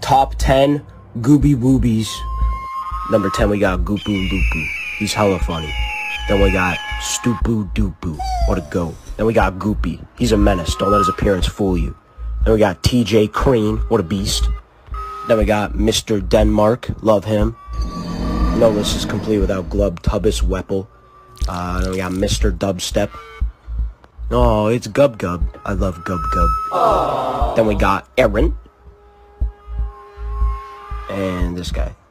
top 10 goobie woobies. Number 10, we got Goopoo Loopoo. He's hella funny. Then we got Stoopoo Doopoo. What a goat. Then we got Goopy. He's a menace. Don't let his appearance fool you. Then we got TJ Crean. What a beast. Then we got Mr. Denmark. Love him. No list is complete without Glubtubus Weppel. Then we got Mr. Dubstep. Oh, it's Gub Gub. I love Gub Gub. Aww. Then we got Aaron. And this guy.